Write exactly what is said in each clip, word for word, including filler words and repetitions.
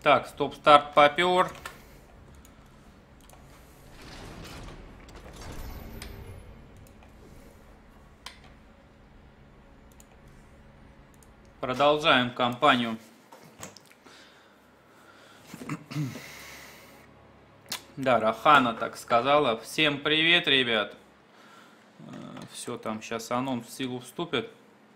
Так, стоп-старт попер. Продолжаем кампанию. Да, Рахана так сказала. Всем привет, ребят. Все, там сейчас анонс в силу вступит.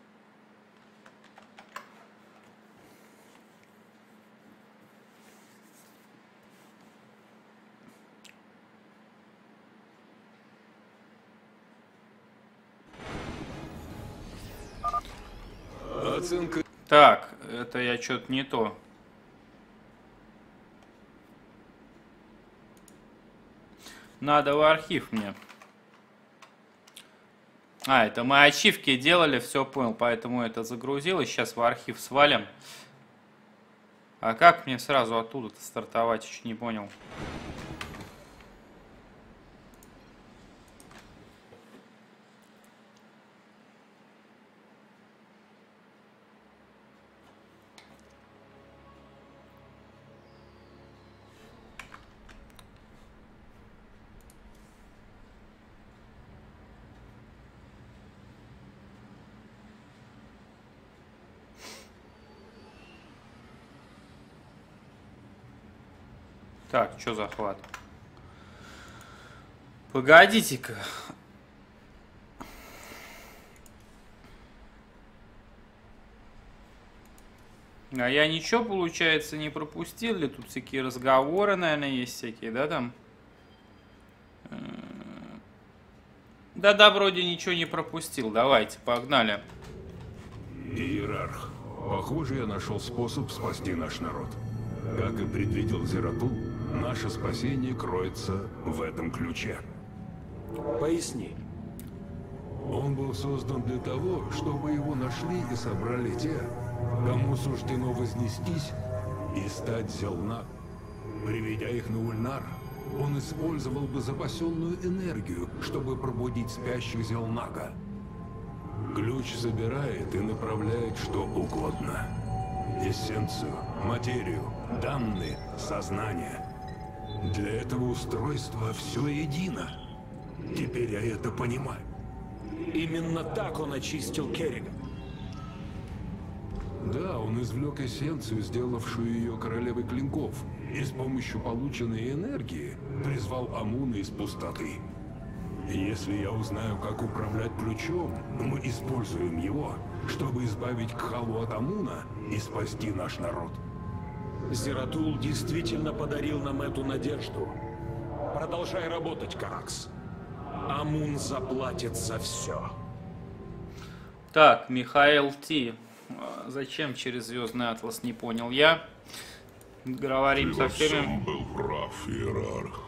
Оценка. Так, это я что-то не то. Надо в архив мне. А, это мы ачивки делали, все понял, поэтому это загрузилось. Сейчас в архив свалим. А как мне сразу оттуда-то стартовать, еще не понял. Так, что захват? Погодите-ка. А я ничего, получается, не пропустил ли? Тут всякие разговоры, наверное, есть всякие, да, там? Да-да, вроде ничего не пропустил. Давайте, погнали. Иерарх, похоже, я нашел способ спасти наш народ. Как и предвидел Зератул, наше спасение кроется в этом ключе. Поясни. Он был создан для того, чтобы его нашли и собрали те, кому суждено вознестись и стать Зелнаг. Приведя их на Ульнар, он использовал бы запасенную энергию, чтобы пробудить спящих Зелнага. Ключ забирает и направляет что угодно. Эссенцию, материю, данные, сознание. Для этого устройства все едино. Теперь я это понимаю. Именно так он очистил Керрига. Да, он извлек эссенцию, сделавшую ее королевой клинков, и с помощью полученной энергии призвал Амуна из пустоты. Если я узнаю, как управлять ключом, мы используем его, чтобы избавить Кхалу от Амуна и спасти наш народ. Зератул действительно подарил нам эту надежду. Продолжай работать, Каракс. Амун заплатит за все. Так, Михаил Ти. Зачем через Звездный Атлас, не понял я. Говорим со всеми. Ты во всем был прав, Иерарх.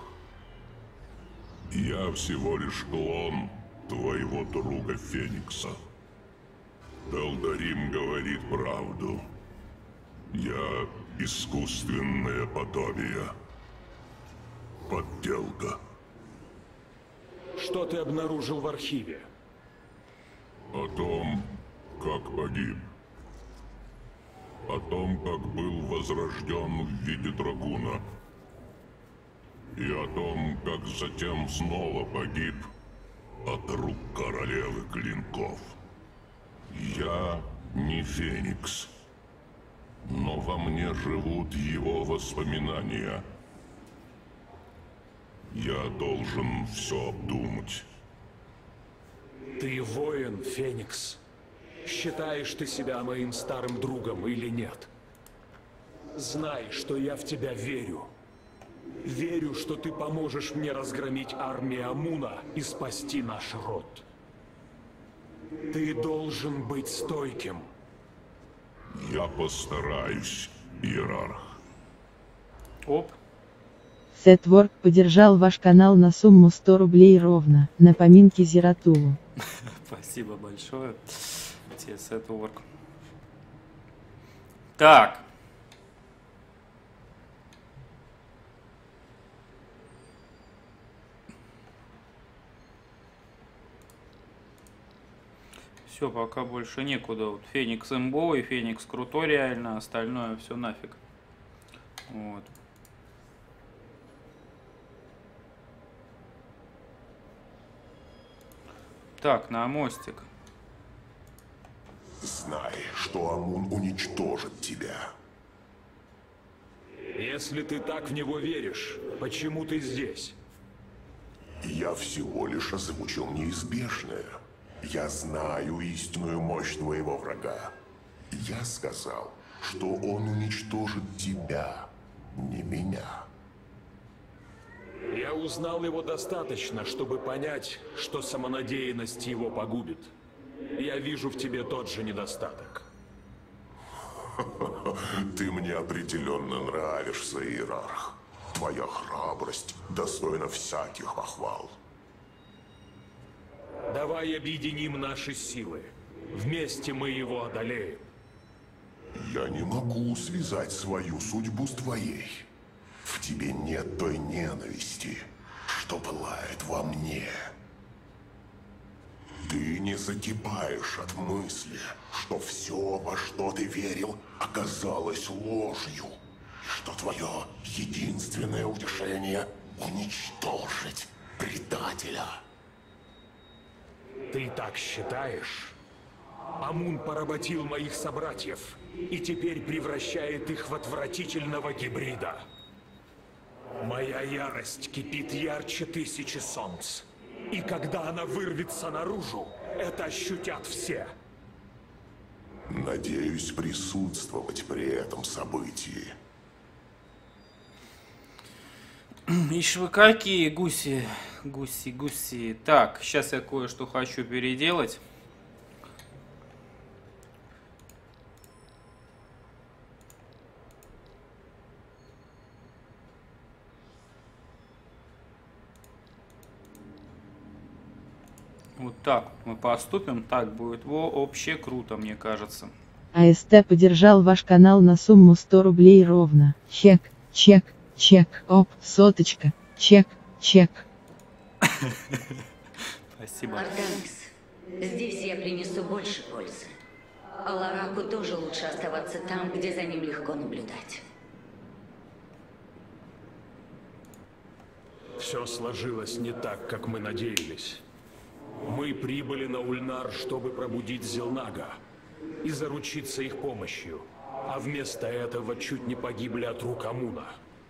Я всего лишь клон твоего друга Феникса. Элдарим говорит правду. Я искусственное подобие. Подделка. Что ты обнаружил в архиве? О том, как погиб. О том, как был возрожден в виде дракона. И о том, как затем снова погиб от рук королевы клинков. Я не Феникс, но во мне живут его воспоминания. Я должен все обдумать. Ты воин, Феникс. Считаешь ты себя моим старым другом или нет? Знай, что я в тебя верю. Верю, что ты поможешь мне разгромить армию Амуна и спасти наш род. Ты должен быть стойким. Я постараюсь, Иерарх. Оп. Сетворк поддержал ваш канал на сумму сто рублей ровно, на поминки Зератулу. Спасибо большое. Тебе Сетворк. Так. Все, пока больше некуда. Вот Феникс имбовый, Феникс крутой реально, остальное все нафиг. Вот. Так, на мостик. Знай, что Амун уничтожит тебя. Если ты так в него веришь, почему ты здесь? Я всего лишь озвучил неизбежное. Я знаю истинную мощь твоего врага. Я сказал, что он уничтожит тебя, не меня. Я узнал его достаточно, чтобы понять, что самонадеянность его погубит. Я вижу в тебе тот же недостаток. Ты мне определенно нравишься, Иерарх. Твоя храбрость достойна всяких похвал. Давай объединим наши силы. Вместе мы его одолеем. Я не могу связать свою судьбу с твоей. В тебе нет той ненависти, что пылает во мне. Ты не закипаешь от мысли, что все, во что ты верил, оказалось ложью, и что твое единственное утешение — уничтожить предателя. Ты так считаешь? Амун поработил моих собратьев и теперь превращает их в отвратительного гибрида. Моя ярость кипит ярче тысячи солнц. И когда она вырвется наружу, это ощутят все. Надеюсь присутствовать при этом событии. Ишь вы какие гуси, гуси, гуси. Так, сейчас я кое-что хочу переделать. Вот так мы поступим, так будет вообще круто, мне кажется. АСТ поддержал ваш канал на сумму сто рублей ровно. Чек, чек, чек, оп, соточка, чек, чек. Спасибо. Артанис, здесь я принесу больше пользы. А Лараку тоже лучше оставаться там, где за ним легко наблюдать. Все сложилось не так, как мы надеялись. Мы прибыли на Ульнар, чтобы пробудить Зелнага и заручиться их помощью, а вместо этого чуть не погибли от рук Амуна.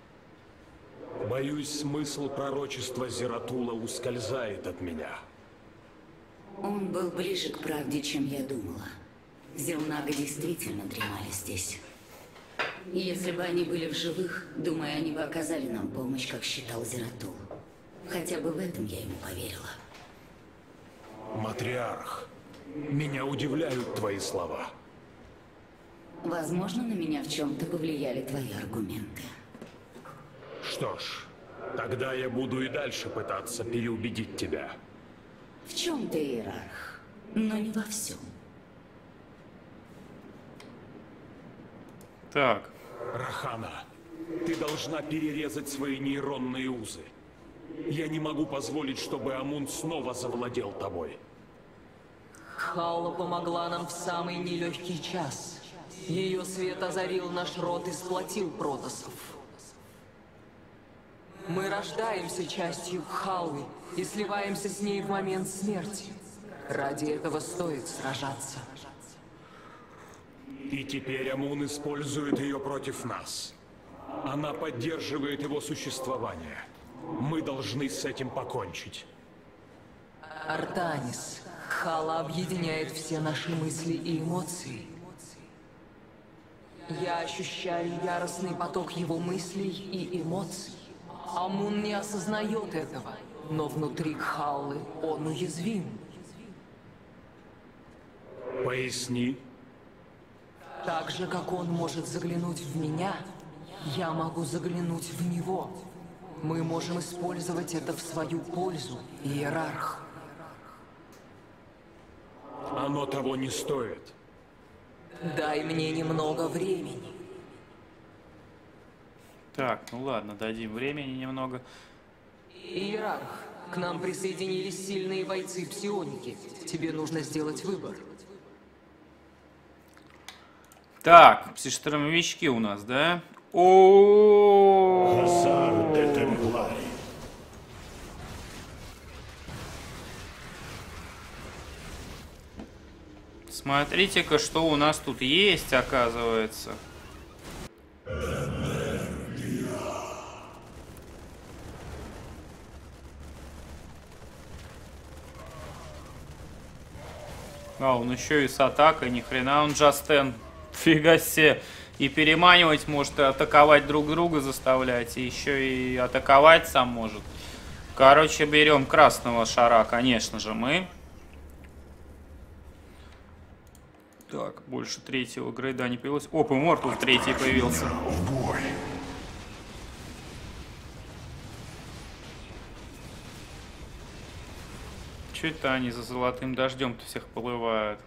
Боюсь, смысл пророчества Зератула ускользает от меня. Он был ближе к правде, чем я думала. Зелнага действительно дремали здесь. Если бы они были в живых, думаю, они бы оказали нам помощь, как считал Зератул. Хотя бы в этом я ему поверила. Матриарх, меня удивляют твои слова. Возможно, на меня в чем-то повлияли твои аргументы. Что ж, тогда я буду и дальше пытаться переубедить тебя. В чем-то, Иерарх, но не во всем. Так. Рахана, ты должна перерезать свои нейронные узы. Я не могу позволить, чтобы Амун снова завладел тобой. Халла помогла нам в самый нелегкий час. Ее свет озарил наш род и сплотил протоссов. Мы рождаемся частью Халлы и сливаемся с ней в момент смерти. Ради этого стоит сражаться. И теперь Амун использует ее против нас. Она поддерживает его существование. Мы должны с этим покончить. Артанис, Халла объединяет все наши мысли и эмоции. Я ощущаю яростный поток его мыслей и эмоций. Амун не осознает этого, но внутри Халлы он уязвим. Поясни. Так же, как он может заглянуть в меня, я могу заглянуть в него. Мы можем использовать это в свою пользу, Иерарх. Оно того не стоит. Дай мне немного времени. Так, ну ладно, дадим времени немного. Иерарх, к нам присоединились сильные бойцы псионики. Тебе нужно сделать выбор. Так, псиштормовички у нас, да? О, Хазар де Темплари. смотрите-ка, что у нас тут есть, оказывается. А, он еще и с атакой, ни хрена он Джастен. Фига себе. И переманивать может, и атаковать друг друга заставлять, и еще и атаковать сам может. Короче, берем красного шара, конечно же, мы. Так, больше третьего грейда не появилось. Оп, и Мортал третий появился. В бой. Че это они за золотым дождем-то всех плывают?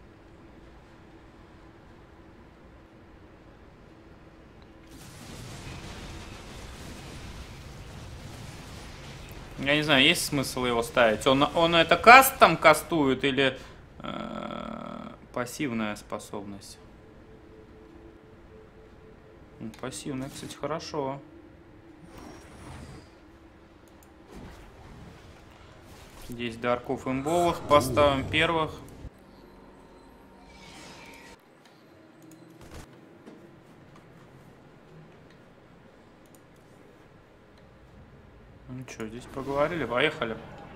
Я не знаю, есть смысл его ставить? Он, он это каст там кастует или э, пассивная способность? Ну, пассивная, кстати, хорошо. Здесь дарков имбовых поставим первых. Ну что, здесь поговорили, поехали.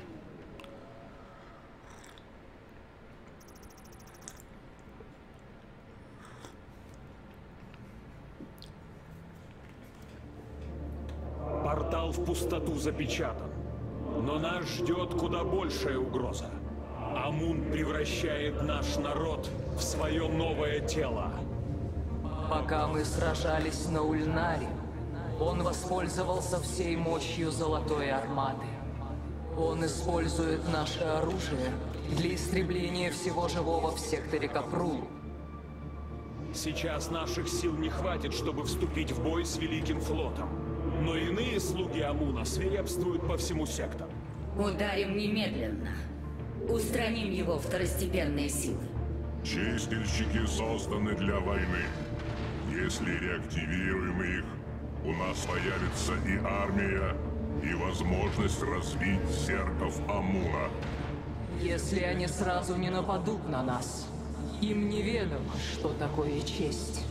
Портал в пустоту запечатан. Но нас ждет куда большая угроза. Амун превращает наш народ в свое новое тело. Пока мы сражались на Ульнаре, он воспользовался всей мощью Золотой Армады. Он использует наше оружие для истребления всего живого в секторе Капрул. Сейчас наших сил не хватит, чтобы вступить в бой с Великим флотом. Но иные слуги Амуна свирепствуют по всему сектору. Ударим немедленно. Устраним его второстепенные силы. Чистильщики созданы для войны. Если реактивируем их, у нас появится и армия, и возможность развить зерков Амуна. Если они сразу не нападут на нас, им неведомо, что такое честь.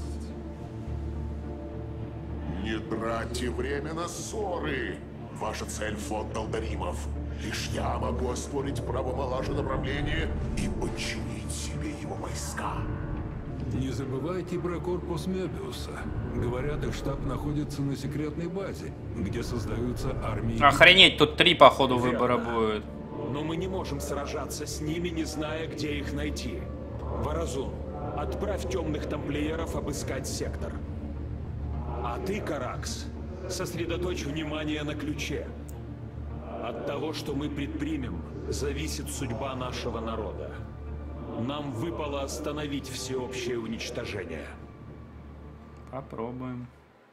Не тратьте время на ссоры. Ваша цель — флот Далдаримов. Лишь я могу оспорить право Малажа на правление и подчинить себе его войска. Не забывайте про корпус Мёбиуса. Говорят, их штаб находится на секретной базе, где создаются армии. Охренеть, тут три, походу, выбора будет. Но мы не можем сражаться с ними, не зная, где их найти. Варазун, отправь темных тамплиеров обыскать сектор. А ты, Каракс, сосредоточь внимание на ключе. От того, что мы предпримем, зависит судьба нашего народа. Нам выпало остановить всеобщее уничтожение. Попробуем.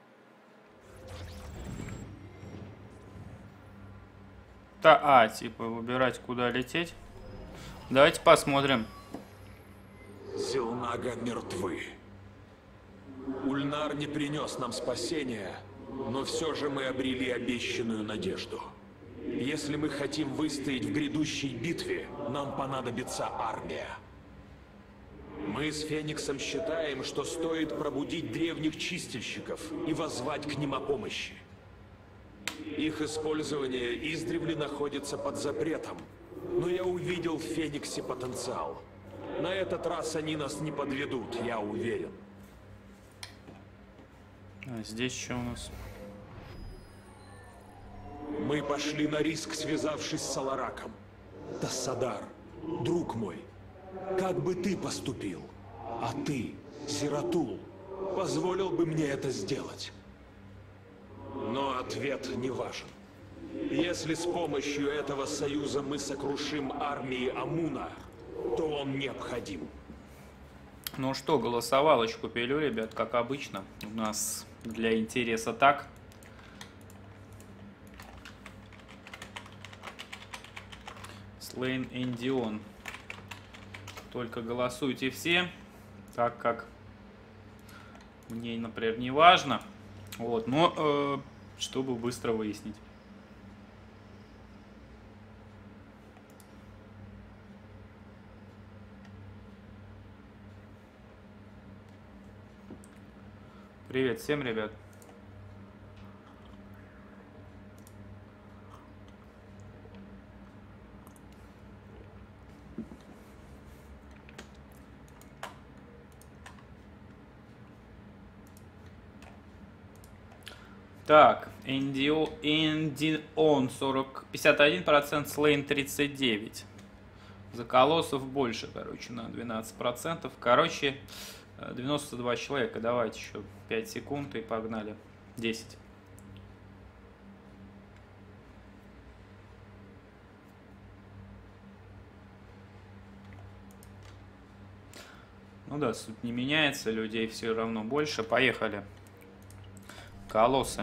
Та, а, типа, выбирать, куда лететь. Давайте посмотрим. Зелнага мертвы. Ульнар не принес нам спасения, но все же мы обрели обещанную надежду. Если мы хотим выстоять в грядущей битве, нам понадобится армия. Мы с Фениксом считаем, что стоит пробудить древних чистильщиков и воззвать к ним о помощи. Их использование издревле находится под запретом, но я увидел в Фениксе потенциал. На этот раз они нас не подведут, я уверен. А здесь что у нас? Мы пошли на риск, связавшись с Салараком. Тассадар, друг мой, как бы ты поступил? А ты, Зератул, позволил бы мне это сделать? Но ответ не важен. Если с помощью этого союза мы сокрушим армии Амуна, то он необходим. Ну что, голосовалочку пилю, ребят, как обычно. У нас для интереса так. Слейн Эндион. Только голосуйте все, так как мне, например, не важно. Вот, но э, чтобы быстро выяснить. Привет всем, ребят. Так, Эндион сорок, пятьдесят один процент, Слейн тридцать девять. За колоссов больше, короче, на двенадцать процентов. Короче, девяносто два человека. Давайте еще пять секунд и погнали. десять. Ну да, суть не меняется, людей все равно больше. Поехали. Колоссы.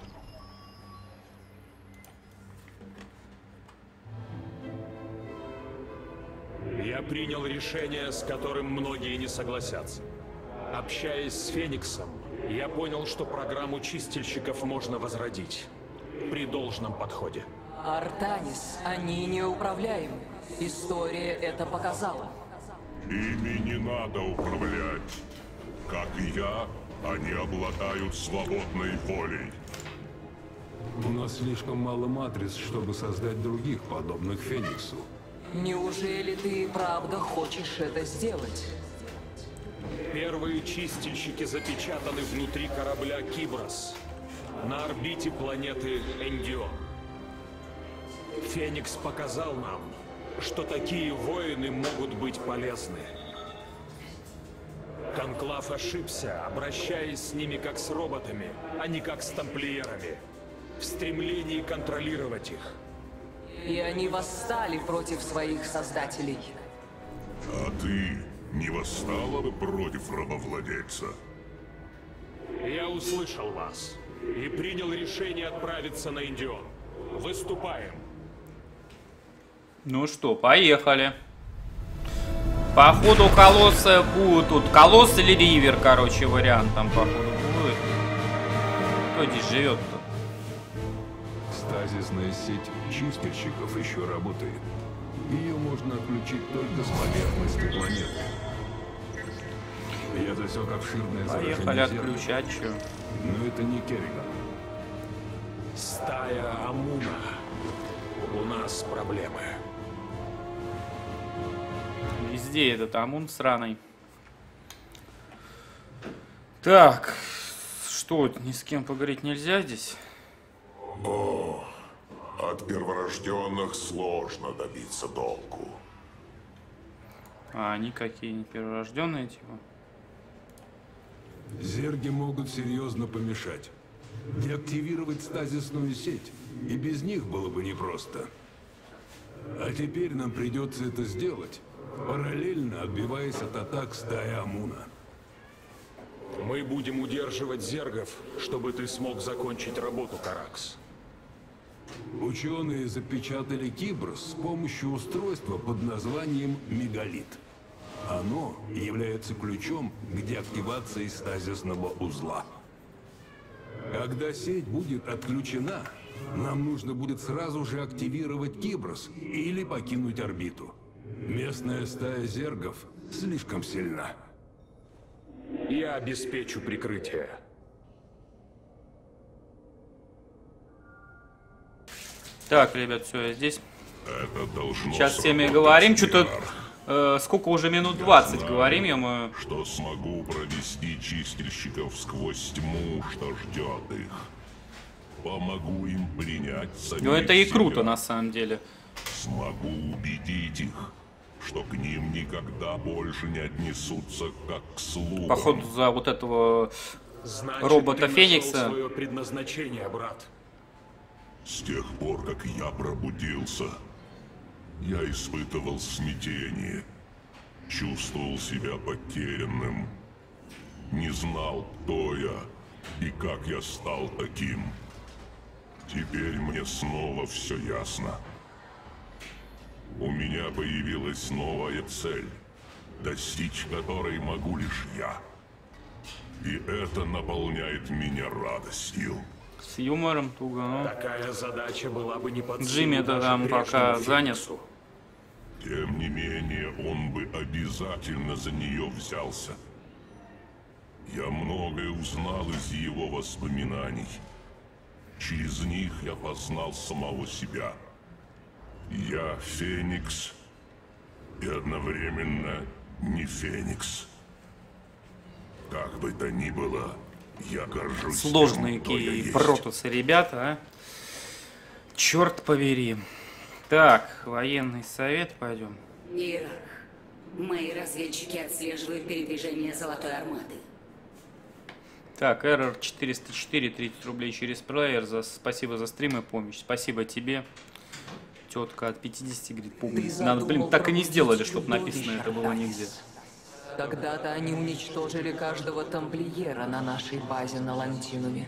Я принял решение, с которым многие не согласятся. Общаясь с Фениксом, я понял, что программу чистильщиков можно возродить. При должном подходе. Артанис, они неуправляемы. История это показала. Ими не надо управлять. Как и я, они обладают свободной волей. У нас слишком мало матриц, чтобы создать других, подобных Фениксу. Неужели ты правда хочешь это сделать? Первые чистильщики запечатаны внутри корабля Киброс, на орбите планеты Эндион. Феникс показал нам, что такие воины могут быть полезны. Конклав ошибся, обращаясь с ними как с роботами, а не как с тамплиерами, в стремлении контролировать их. И они восстали против своих создателей. А ты не восстала бы против рабовладельца? Я услышал вас и принял решение отправиться на Эндион. Выступаем. Ну что, поехали. Походу колоссы будут тут. Колосс или Ривер, короче, вариант там походу будет. Кто здесь живет-то? Стазисная сеть чистильщиков еще работает. Ее можно отключить только с поверхности планеты. Я засек обширное заражение Поехали зеркала. отключать, что? Но это не Керриган. Стая Амуна. У нас проблемы. Везде этот Амун сраный. Так, что, ни с кем поговорить нельзя здесь? О, от перворожденных сложно добиться толку. А они какие, не перворожденные типа? Зерги могут серьезно помешать. Деактивировать стазисную сеть, и без них было бы непросто. А теперь нам придется это сделать, параллельно отбиваясь от атак стаи Амуна. Мы будем удерживать зергов, чтобы ты смог закончить работу, Каракс. Ученые запечатали Киброс с помощью устройства под названием Мегалит. Оно является ключом к деактивации стазисного узла. Когда сеть будет отключена, нам нужно будет сразу же активировать Киброс или покинуть орбиту. Местная стая зергов слишком сильна. Я обеспечу прикрытие. Так, ребят, все, я здесь. Это должно Сейчас всеми сработать, говорим, что-то Герард. э, сколько уже минут двадцать Знаю, говорим, ё-моё. что смогу провести чистильщиков сквозь тьму, что ждет их. Помогу им принять самих Ну это и себя. круто на самом деле. Смогу убедить их, что к ним никогда больше не отнесутся как к слугам. Походу за вот этого Значит, робота ты Феникса. нашел свое предназначение, брат. С тех пор, как я пробудился, я испытывал смятение, чувствовал себя потерянным, не знал, кто я и как я стал таким. Теперь мне снова все ясно. У меня появилась новая цель, достичь которой могу лишь я. И это наполняет меня радостью. С юмором туго, ну. Такая задача была бы не под силу Джимми-то даже там пока прежнему занят. Фениксу. Тем не менее, он бы обязательно за нее взялся. Я многое узнал из его воспоминаний. Через них я познал самого себя. Я Феникс и одновременно не Феникс. Как бы то ни было, я горжусь Сложные тем, кто я какие есть. протусы, ребята, а. Черт побери. Так, военный совет, пойдем. Иерарх, мои разведчики отслеживают передвижение Золотой Армады. Так, Эррор четыреста четыре, тридцать рублей через плеер. За, спасибо за стрим и помощь. Спасибо тебе. Тетка от пятидесяти говорит, помощь. Надо, блин, так и не сделали, чтобы написано это было нигде. Когда-то они уничтожили каждого тамплиера на нашей базе на Лантинуме.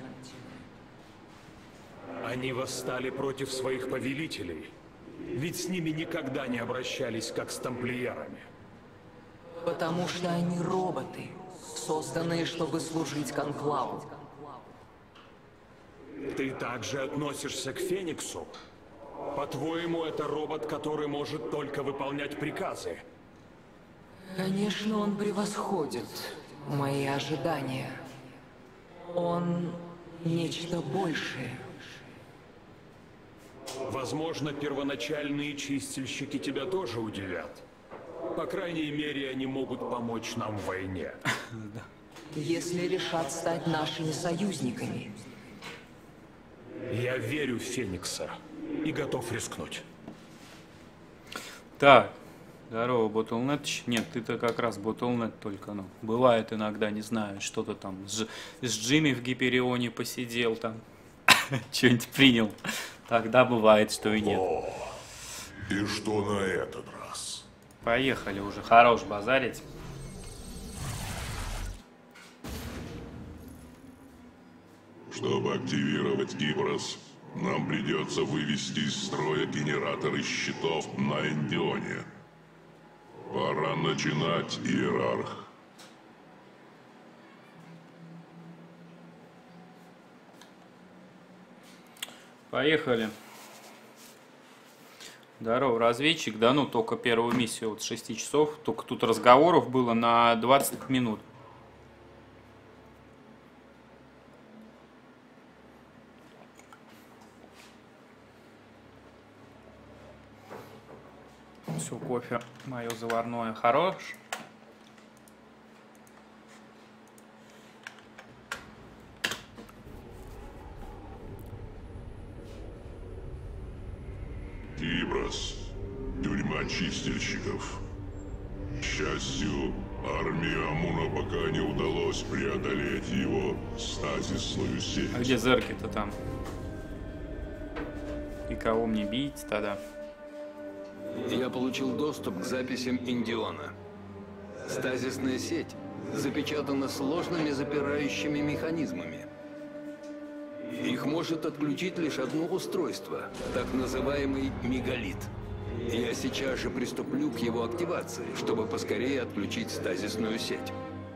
Они восстали против своих повелителей. Ведь с ними никогда не обращались, как с тамплиерами. Потому что они роботы, созданные, чтобы служить конклаву. Ты также относишься к Фениксу? По-твоему, это робот, который может только выполнять приказы? Конечно, он превосходит мои ожидания. Он нечто большее. Возможно, первоначальные чистильщики тебя тоже удивят. По крайней мере, они могут помочь нам в войне. Если решат стать нашими союзниками. Я верю в Феникса и готов рискнуть. Так, здорово, Bottlenet. Нет, ты-то как раз Bottlenet только, ну, бывает иногда, не знаю, что-то там с, с Джимми в Гиперионе посидел там, что-нибудь принял. Тогда бывает, что и нет. О, и что на этот раз? Поехали уже, хорош базарить. Чтобы активировать Гиброс, нам придется вывести из строя генераторы щитов на Эндионе. Пора начинать, Иерарх. Поехали. Здорово, разведчик. Да ну, только первую миссию вот шести часов. Только тут разговоров было на двадцать минут. Все, кофе мое заварное хорош. Гиброс. Тюрьма чистильщиков. К счастью, армии Амуна пока не удалось преодолеть его стазисную сеть. А где зерки-то там? И кого мне бить тогда? Я получил доступ к записям Эндиона. Стазисная сеть запечатана сложными запирающими механизмами. Их может отключить лишь одно устройство, так называемый мегалит. Я сейчас же приступлю к его активации, чтобы поскорее отключить стазисную сеть.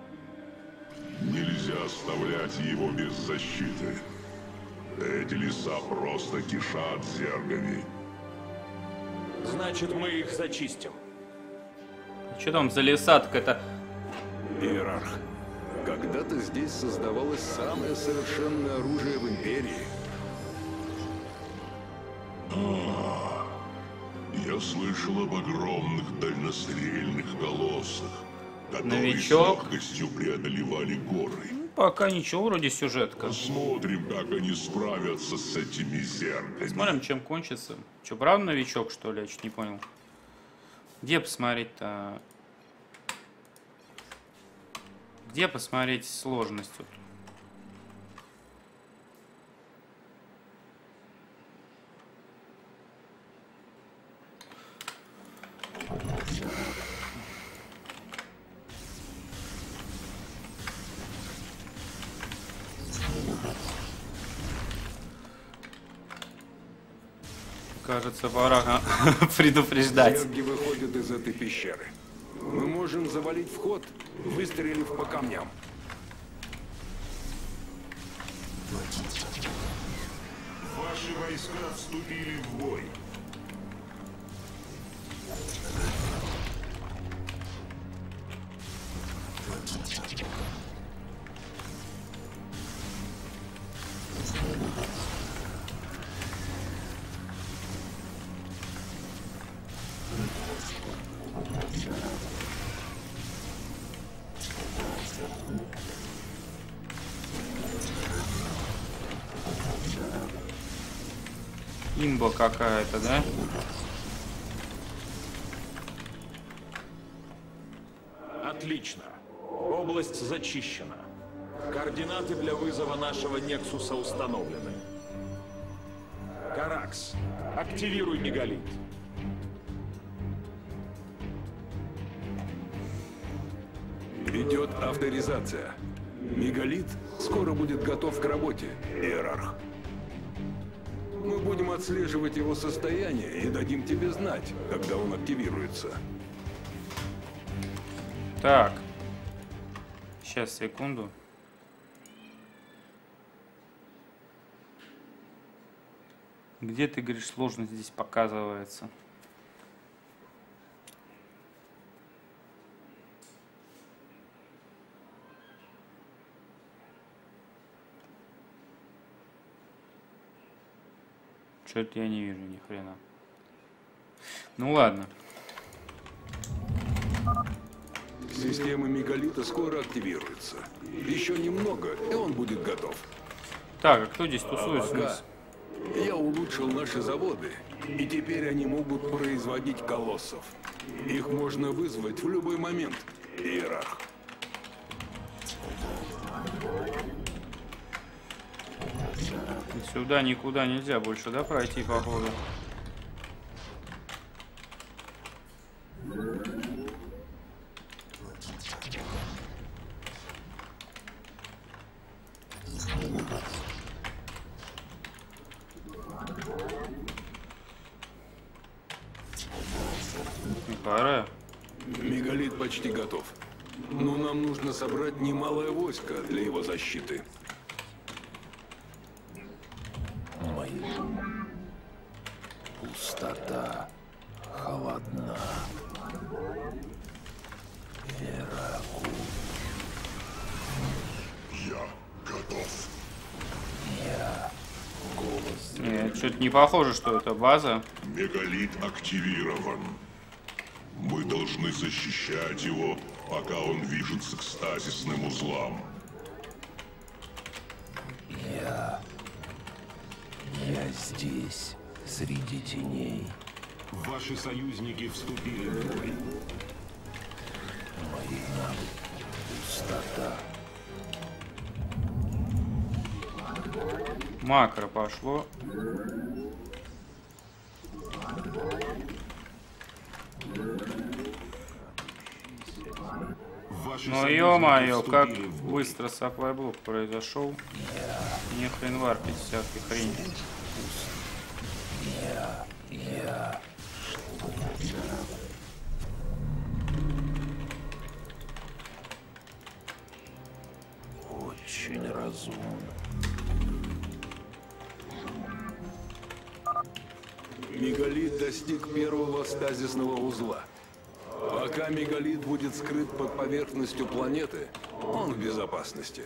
Нельзя оставлять его без защиты. Эти леса просто кишат зергами. Значит, мы их зачистим. Что там за леса, так это... Иерарх, когда-то здесь создавалось самое совершенное оружие в Империи. А, я слышал об огромных дальнострельных колоссах, которые Новичок. с легкостью преодолевали горы. Пока ничего, вроде сюжетка. Посмотрим, как они справятся с этими зерками. Смотрим, чем кончится. Че, правда новичок, что ли? Я чуть не понял. Где посмотреть-то? Где посмотреть сложность? Вот? Кажется, пора предупреждать. Зерги выходят из этой пещеры. Мы можем завалить вход, выстрелив по камням. Наши войска вступили в бой. Имба какая-то, да? Отлично. Область зачищена. Координаты для вызова нашего Нексуса установлены. Каракс, активируй мегалит. Идет авторизация. Мегалит скоро будет готов к работе, Иерарх. Мы будем отслеживать его состояние и дадим тебе знать, когда он активируется. Так. Сейчас, секунду. Где, ты говоришь, сложность здесь показывается? Что-то я не вижу ни хрена. Ну ладно. Система мегалита скоро активируется. Еще немного, и он будет готов. Так, а кто здесь тусуется? А пока я улучшил наши заводы, и теперь они могут производить колоссов. Их можно вызвать в любой момент, Иерарх. Сюда никуда нельзя больше, да, пройти, походу? Пора. Мегалит почти готов. Но нам нужно собрать немалое войско для его защиты. Пустота холодна. Вераку. Я готов. Я голос. Нет, что-то не похоже, что это база. Мегалит активирован. Мы должны защищать его, пока он движется к стазисным узлам. Я... Я здесь, среди теней. Ваши союзники вступили в бой. Мои навыки. Пустота. Макро пошло. Ну ё-моё, как быстро саплай-блок произошел. Не хрен варпить всякой хрень. Я... Я... Очень разумно. Мегалит достиг первого стазисного узла. Пока мегалит будет скрыт под поверхностью планеты, он в безопасности.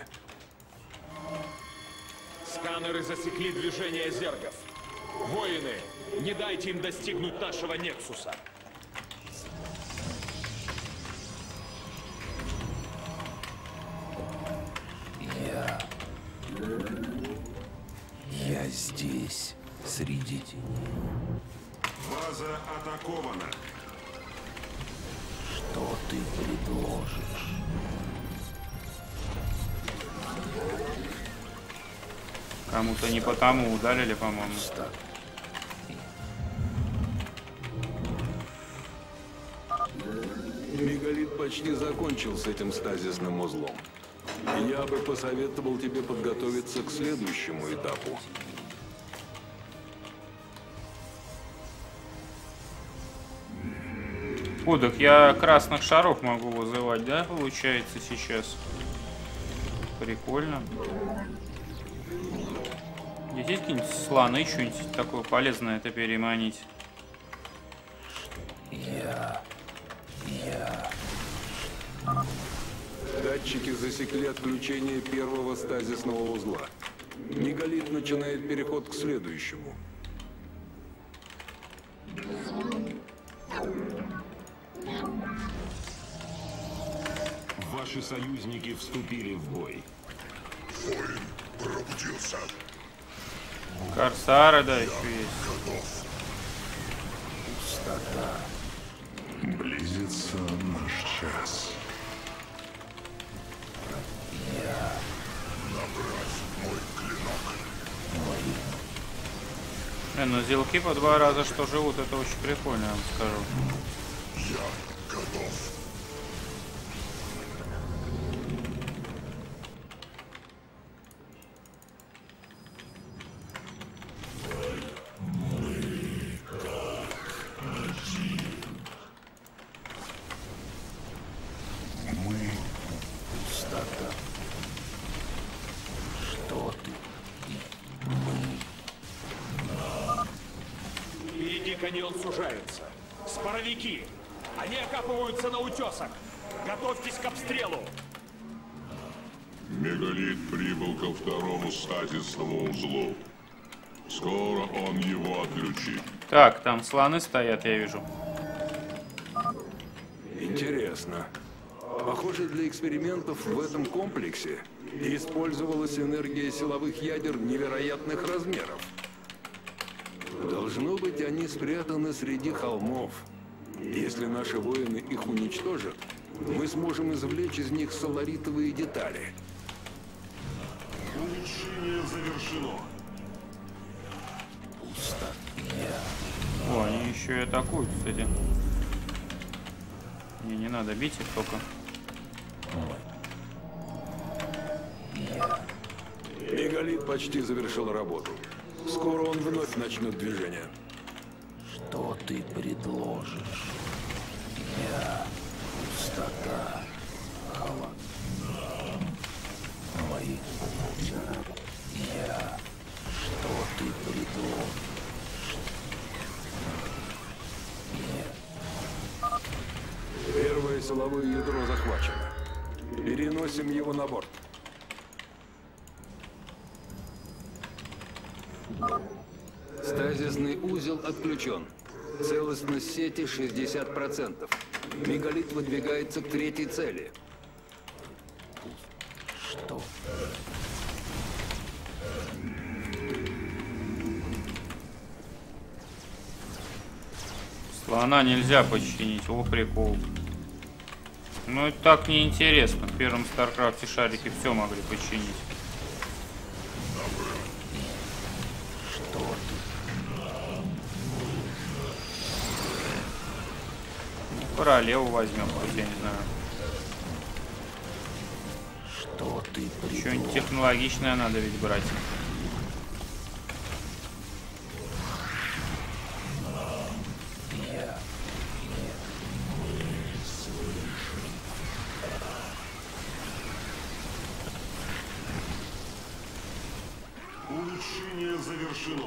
Сканеры засекли движение зергов. Воины, не дайте им достигнуть нашего Нексуса. Я... Я здесь, среди теней. База атакована. Что ты предложишь? Кому-то не потому ударили, по-моему. Мегалит почти закончил с этим стазисным узлом. Я бы посоветовал тебе подготовиться к следующему этапу. О, так я красных шаров могу вызывать, да, получается, сейчас? Прикольно. Здесь есть какие-нибудь слоны, что-нибудь такое полезное это переманить? Я... Я... Датчики засекли отключение первого стазисного узла. Мегалит начинает переход к следующему. Ваши союзники вступили в бой. Воин пробудился. Корсары, да, еще есть. Готов. Пустота. Близится наш час. Я... Набрать мой клинок. Э, ну зелки по два раза что живут, это очень прикольно, я вам скажу. Я готов. Пустота. Что ты? Впереди каньон сужается. Споровики! Они окапываются на утесах. Готовьтесь к обстрелу. Мегалит прибыл ко второму стазисному узлу. Скоро он его отключит. Так, там слоны стоят, я вижу. Интересно. Похоже, для экспериментов в этом комплексе использовалась энергия силовых ядер невероятных размеров. Должно быть, они спрятаны среди холмов. Если наши воины их уничтожат, мы сможем извлечь из них соларитовые детали. Улучшение завершено. Пусто. Я... О, они еще и атакуют, кстати. Не, не надо бить их только. Мегалит почти завершил работу. Скоро он вновь начнет движение. Что ты предложишь? Я... Пустота. Холод. Мои... Я... Что ты предложишь? Первое силовое ядро захвачено. Переносим его на борт. Стазисный узел отключен. Целостность сети шестьдесят процентов. Мегалит выдвигается к третьей цели. Что? Слона нельзя починить, о прикол. Ну это так неинтересно. В первом Старкрафте шарики все могли починить. Что ты? Ну, королеву возьмем, хоть я не знаю. Что ты Что-нибудь предложишь? технологичное надо ведь брать. Я... Улучшение завершено.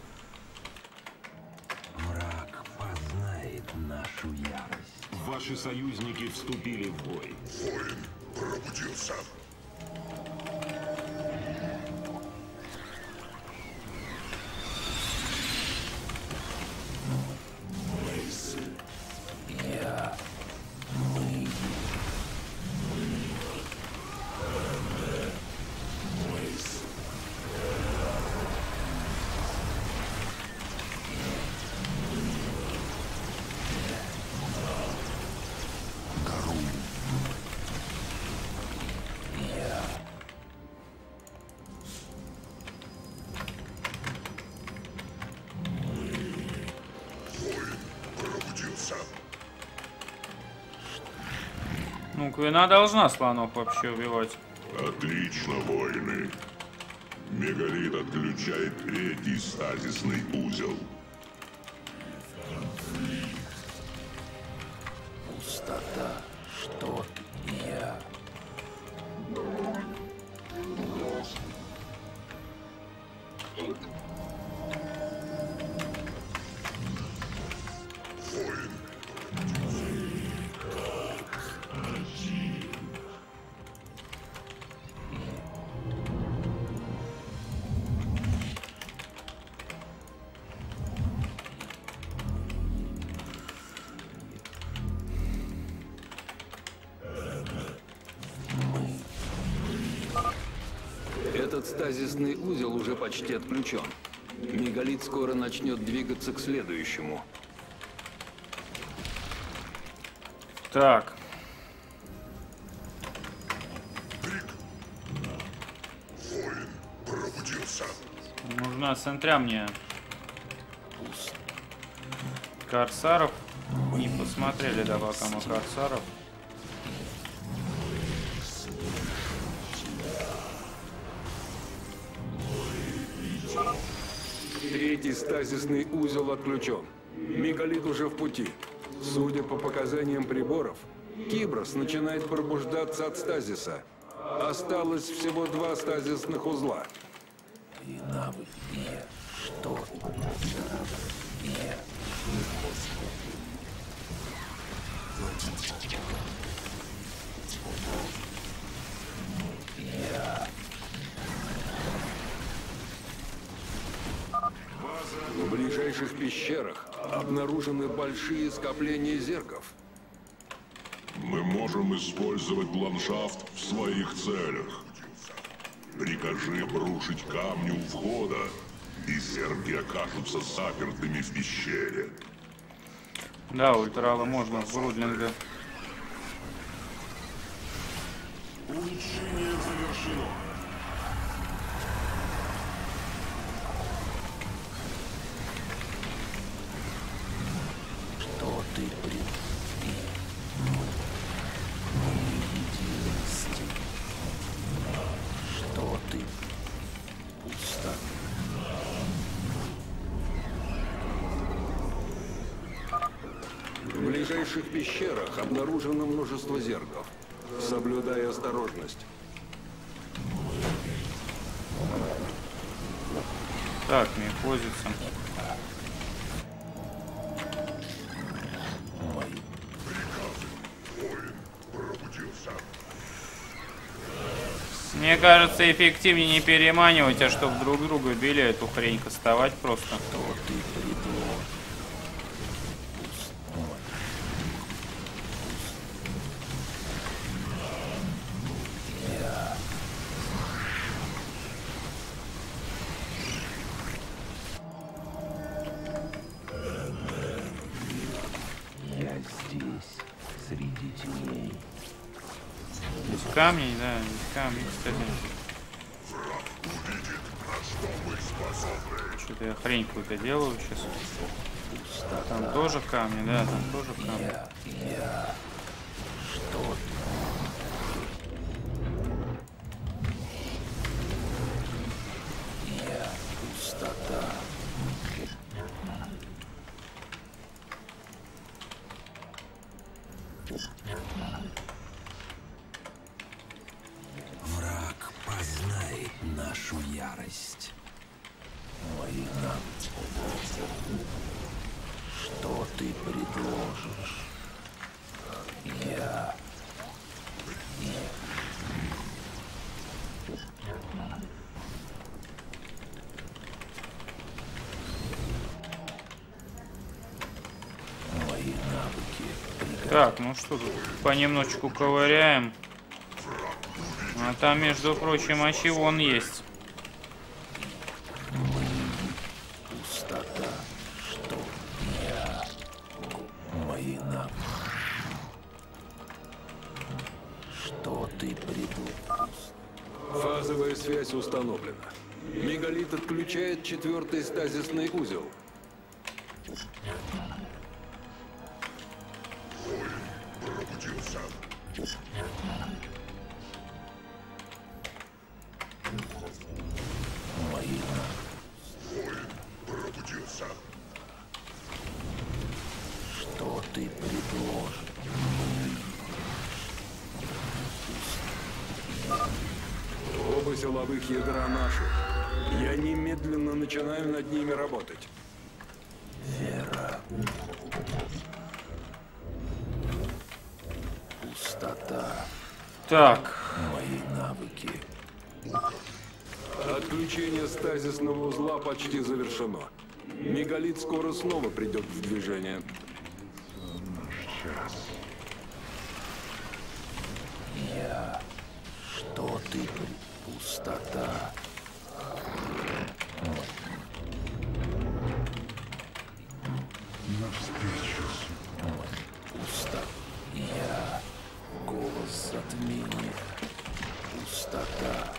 Враг познает нашу ярость. Ваши союзники вступили в бой. Воин пробудился. Я... Мы... Пробудился. Ну, Квина должна слонов вообще убивать. Отлично, воины. Мегалит отключает третий стазисный узел. Пустота. Что ты? Я... Этот стазисный узел уже почти отключен. Мегалит скоро начнет двигаться к следующему. Так. Воин пробудился. Нужна центря мне. Корсаров. Не посмотрели, да, пока мы корсаров. Третий стазисный узел отключен. Мегалит уже в пути. Судя по показаниям приборов, Киброс начинает пробуждаться от стазиса. Осталось всего два стазисных узла. И навык нет. Что? Нет. Я. В ближайших пещерах обнаружены большие скопления зерков. Мы можем использовать ландшафт в своих целях. Прикажи обрушить камни у входа, и зерги окажутся запертыми в пещере. Да, ультрала можно в Брудлинга. Улучшение завершено. Что ты пред... Что ты? Пусто. В ближайших пещерах обнаружено множество зерков. Соблюдай осторожность. Так, мифозится. Мне кажется, эффективнее не переманивать, а чтобы друг друга били, эту хрень кастовать просто. Что ты предложишь? Я. Я здесь, среди теней. Без камней, да, без камней, кстати. Что-то я хрень какую-то делаю сейчас. Там тоже камни, да, там тоже камни. Я, я. Что ты? Я пустота. Враг познает нашу ярость. Мои навыки. Что ты предложишь? Я. Мои навыки. Так, ну что тут? Понемножечку ковыряем. А там, между прочим, очи вон есть. Пустота. Что я? Мои навыки. Что ты предложишь? Фазовая связь установлена. Мегалит отключает четвертый стазисный узел. Пробудился. Мои навыки. Пробудился. Что ты предложишь? Оба силовых ядра наши. Я немедленно начинаю над ними работать. Вера. Пустота. Так. Мои навыки. Отключение стазисного узла почти завершено. Мегалит скоро снова придет в движение. Я. Что ты при... Пустота. Навстречу. Пустота. Я. Голос затмения. Пустота.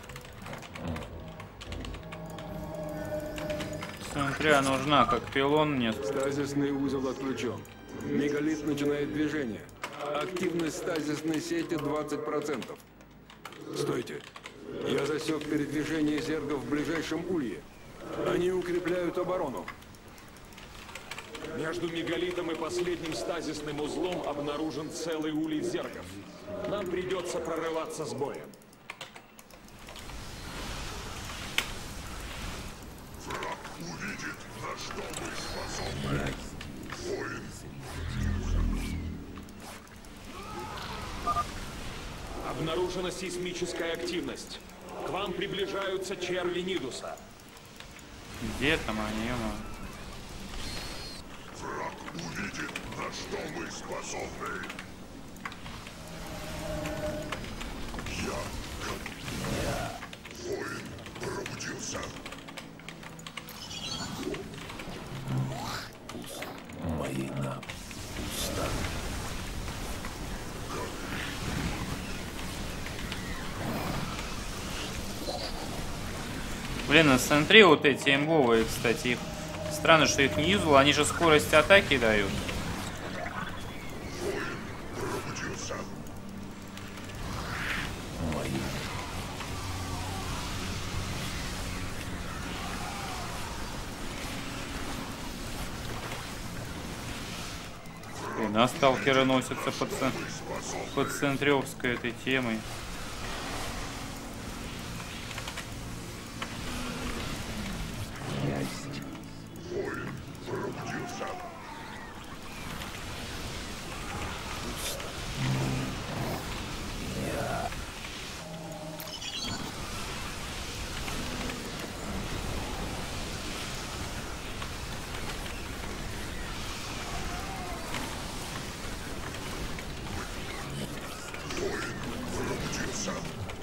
Смотря нужна, как пилон мне. Стазисный узел отключен. Мегалит начинает движение. Активность стазисной сети двадцать процентов. Стойте. Я засек передвижение зергов в ближайшем улье. Они укрепляют оборону. Между мегалитом и последним стазисным узлом обнаружен целый улей зергов. Нам придется прорываться с боем. Враг увидит, на что мы способны. Воин. Обнаружена сейсмическая активность. К вам приближаются черви Нидуса. Где там они? ё-моё? Враг увидит, на что мы способны. Я, как я, воин, пробудился. Моина. Пустота. Блин, на центре вот эти имбовые, кстати, их странно, что их не юзал, они же скорость атаки дают. Пробудился. Блин, а сталкеры носятся под, цен... под центровской этой темой. Воин пробудился. Воин пробудился.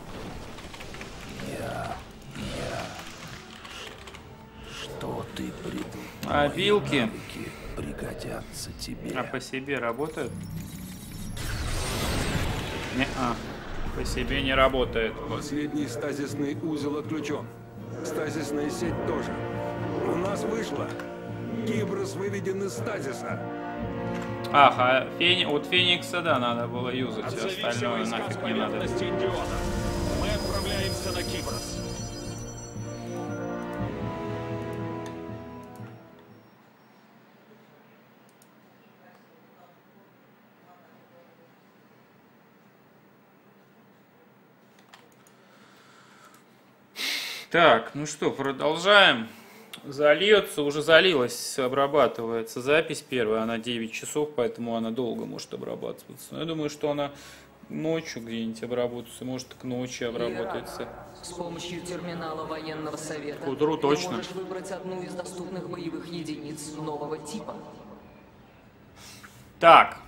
Что ты придумал? А вилки? Навыки пригодятся тебе. А по себе работают? Не, а, по себе не работает. Последний стазисный узел отключен. Стазисная сеть тоже. У нас вышло. Киброс выведен из стазиса. Ах, а фени... вот Феникса, да, надо было юзать, Отзовите остальное войска с нафиг не надо. поверхности Индиона. Мы отправляемся на Киброс. Так, ну что, продолжаем. Зальется, уже залилась, обрабатывается запись первая, она девять часов, поэтому она долго может обрабатываться. Но я думаю, что она ночью где-нибудь обработается, может к ночи обработается. С помощью терминала военного совета К утру точно. ты можешь выбрать одну из доступных боевых единиц нового типа. Так.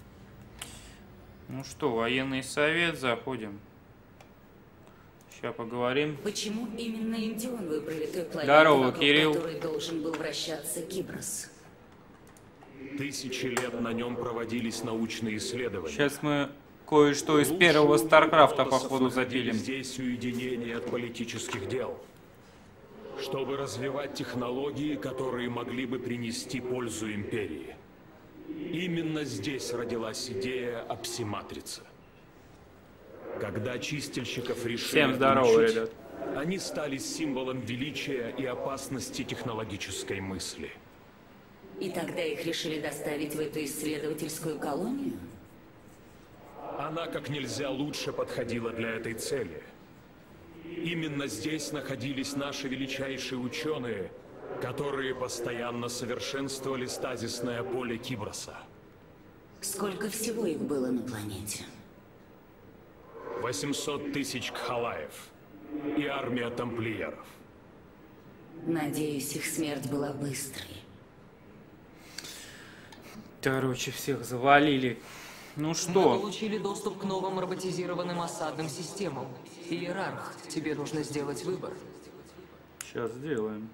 Ну что, военный совет, заходим. Сейчас поговорим. Почему именно Индион выбрали той планеты, Здорово, вокруг Кирилл. которой должен был вращаться Киброс? Тысячи лет на нем проводились научные исследования. Сейчас мы кое-что из Лучшие первого умы Старкрафта, Протоссов походу, находили запилим. здесь уединение от политических дел, чтобы развивать технологии, которые могли бы принести пользу империи. Именно здесь родилась идея о пси-матрице. Когда чистильщиков решили Всем здорово, отключить, ребят. они стали символом величия и опасности технологической мысли. И тогда их решили доставить в эту исследовательскую колонию? Она как нельзя лучше подходила для этой цели. Именно здесь находились наши величайшие ученые, которые постоянно совершенствовали стазисное поле Киброса. Сколько всего их было на планете? восемьсот тысяч кхалаев и армия тамплиеров. Надеюсь, их смерть была быстрой. Короче, всех завалили. Ну Мы что? получили доступ к новым роботизированным осадным системам. Иерарх, тебе нужно сделать выбор. Сейчас сделаем.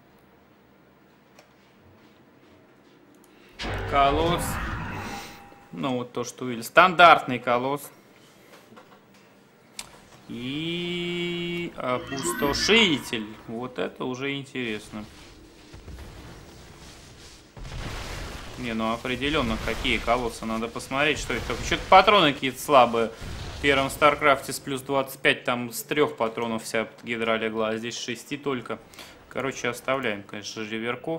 Колосс. Ну вот то, что увидели. Стандартный колосс. И опустошитель. Вот это уже интересно. Не, ну определенно какие колоссы. Надо посмотреть, что это. Что-то патроны какие-то слабые. В первом Старкрафте с плюс двадцать пять там с трех патронов вся гидра легла, а здесь шести только. Короче, оставляем, конечно, реверков.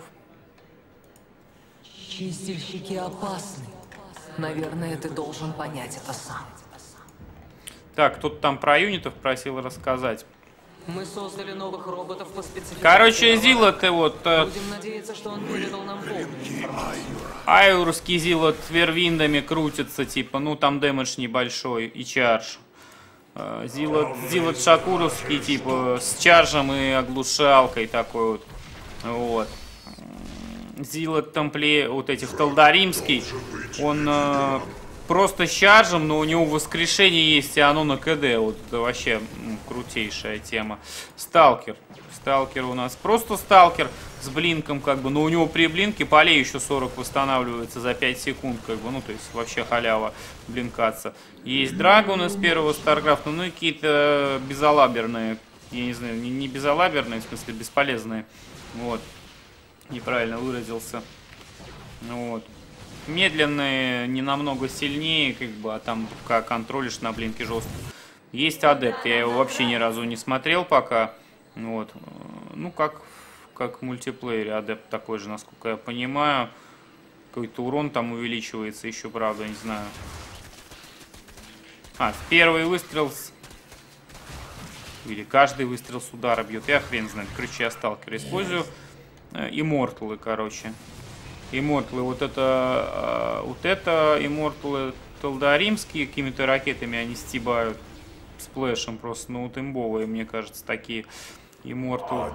Чистильщики опасны. Наверное, ты должен понять это сам. Так, кто-то там про юнитов просил рассказать. Мы создали новых роботов по спецификации. Короче, Зилот и вот... Будем надеяться, что он передал нам полную информацию. Айурский Зилот вервиндами крутится, типа, ну там дэмэдж небольшой и чардж. Зилот, Зилот Шакуровский, типа, с чаржем и оглушалкой такой вот. Вот. Зилот Тампле, вот этих Талдаримский, он э, просто с чаржем, но у него воскрешение есть, и оно на КД. Вот это вообще ну, крутейшая тема. Сталкер. Сталкер у нас просто сталкер с блинком, как бы, но у него при блинке полей еще сорок восстанавливается за пять секунд, как бы, ну, то есть вообще халява блинкаться. Есть драгон из первого Старкрафта, ну и какие-то безалаберные, я не знаю, не, не безалаберные, в смысле бесполезные, вот, неправильно выразился, вот. Медленные, не намного сильнее, как бы, а там как контролишь на блинке жестко. Есть адепт, я его вообще ни разу не смотрел пока. Вот. Ну, как, как в мультиплеере, адепт такой же, насколько я понимаю. Какой-то урон там увеличивается еще, правда, не знаю. А, первый выстрел с... Или каждый выстрел с удара бьет. Я хрен знает. Короче, я сталкер использую. Имморталы, короче. Имморталы, вот это... Вот это имморталы талдаримские. Какими-то ракетами они стебают. Сплэшем просто. Ну, вот имбовые, мне кажется, такие... Иммортал.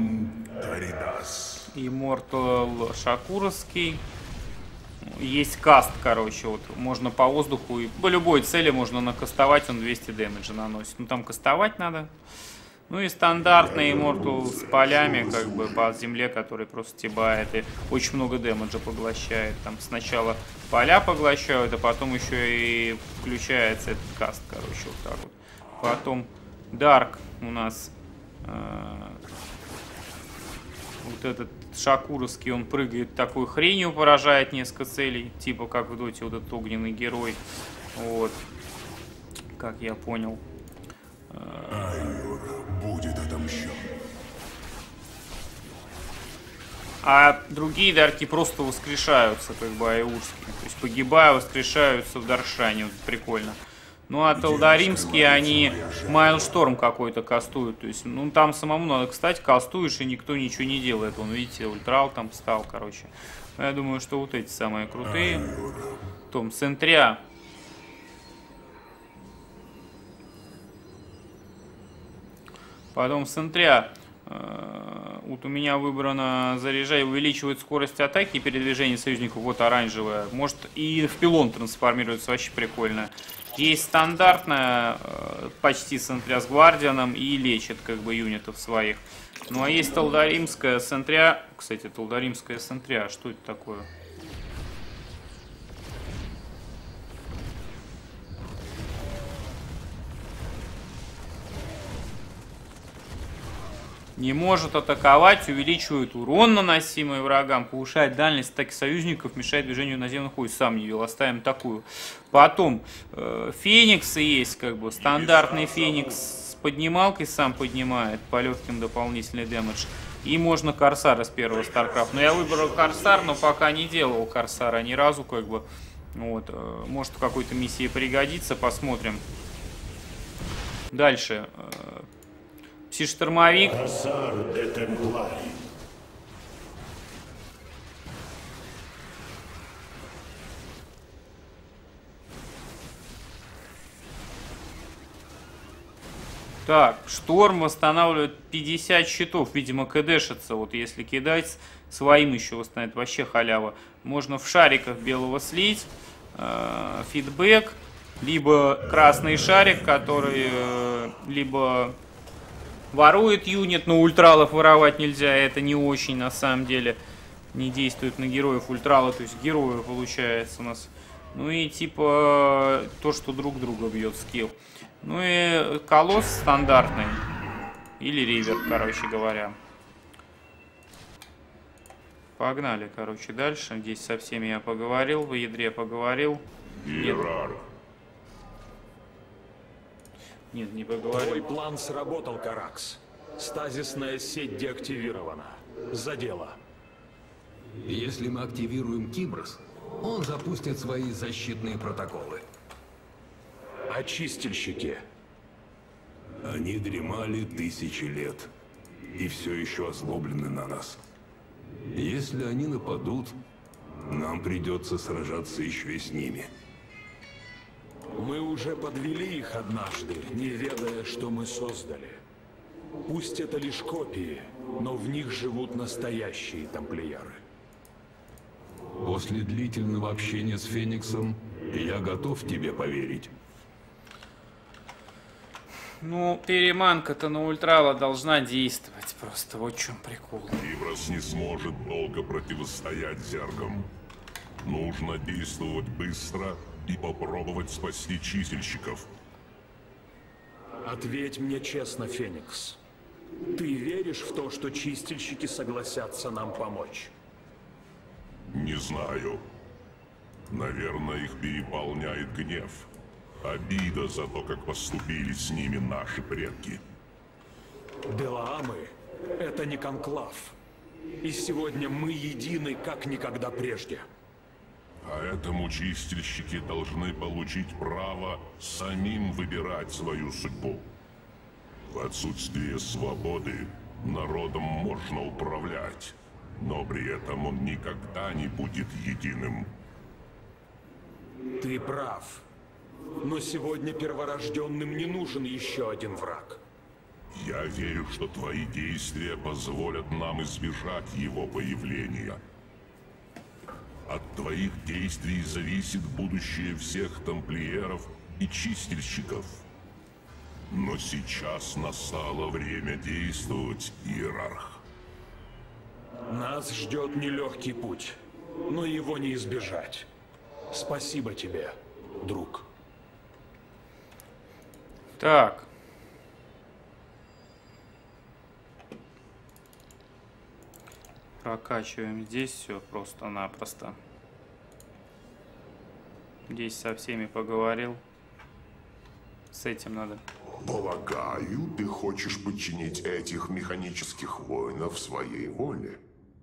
Иммортал Шакуровский. Есть каст, короче, вот можно по воздуху и по любой цели можно накастовать, он двести дэмэджа наносит. Ну там кастовать надо. Ну и стандартный иммортал с полями, как бы по земле, который просто стебает и очень много дэмэджа поглощает. Там сначала поля поглощают, а потом еще и включается этот каст, короче, вот так вот. Потом Дарк у нас. Вот этот Шакуровский, он прыгает такой хренью, поражает несколько целей, типа как в доте вот этот огненный герой. Вот. Как я понял. Айур будет отомщен. А другие дарки просто воскрешаются, как бы айурские. То есть погибая, воскрешаются в Даршане. Вот прикольно. Ну, а талдаримские, они Майлшторм какой-то кастуют. То есть, ну, там самому надо, кстати, кастуешь, и никто ничего не делает. Вон, видите, ультрал там встал, короче. Я думаю, что вот эти самые крутые. Том, Сентря. Потом Сентря. Вот у меня выбрано заряжай, увеличивает скорость атаки и передвижения союзников. Вот оранжевая. Может и в пилон трансформируется, вообще прикольно. Есть стандартная, почти Сентря с Гвардианом и лечит как бы юнитов своих. Ну а есть Талдаримская Сентря. Кстати, Талдаримская Сентря, что это такое? Не может атаковать, увеличивает урон, наносимый врагам, повышает дальность атаки союзников, мешает движению наземных войск. Сам не видел, оставим такую. Потом э, Фениксы есть, как бы стандартный Феникс с поднималкой сам поднимает по легким дополнительный дэмэдж. И можно Корсара с первого Старкрафта. Но я выбрал Корсар, но пока не делал Корсара ни разу, как бы. Вот, э, может в какой-то миссии пригодится, посмотрим. Дальше. Э, Пси-штормовик. Так, шторм восстанавливает пятьдесят щитов. Видимо, кдэшится. Вот если кидать, своим еще восстановит. Вообще халява. Можно в шариках белого слить. э, фидбэк, либо красный шарик, который э, либо ворует юнит, но ультралов воровать нельзя, это не очень на самом деле не действует на героев ультрала, то есть герои получается у нас. Ну и типа то, что друг друга бьет скилл. Ну и колосс стандартный. Или ривер, короче говоря. Погнали, короче, дальше. Здесь со всеми я поговорил, в ядре поговорил. Иерарх. Нет, не поговорил. Твой план сработал, Каракс. Стазисная сеть деактивирована. За дело. Если мы активируем Киброс, он запустит свои защитные протоколы. А чистильщики? Они дремали тысячи лет и все еще озлоблены на нас. Если они нападут, нам придется сражаться еще и с ними. Мы уже подвели их однажды, не ведая, что мы создали. Пусть это лишь копии, но в них живут настоящие тамплиеры. После длительного общения с Фениксом я готов тебе поверить. Ну, переманка-то на ультрала должна действовать просто. Вот в чем прикол. Киброс не сможет долго противостоять зергам. Нужно действовать быстро и попробовать спасти чистильщиков. Ответь мне честно, Феникс. Ты веришь в то, что чистильщики согласятся нам помочь? Не знаю. Наверное, их переполняет гнев. Обида за то, как поступили с ними наши предки. Делаамы — это не конклав. И сегодня мы едины, как никогда прежде. Поэтому чистильщики должны получить право самим выбирать свою судьбу. В отсутствие свободы народом можно управлять, но при этом он никогда не будет единым. Ты прав. Но сегодня перворожденным не нужен еще один враг. Я верю, что твои действия позволят нам избежать его появления. От твоих действий зависит будущее всех тамплиеров и чистильщиков. Но сейчас настало время действовать, Иерарх. Нас ждет нелегкий путь, но его не избежать. Спасибо тебе, друг. Так. Прокачиваем здесь все просто-напросто. Здесь со всеми поговорил. С этим надо. Полагаю, ты хочешь подчинить этих механических воинов своей воле.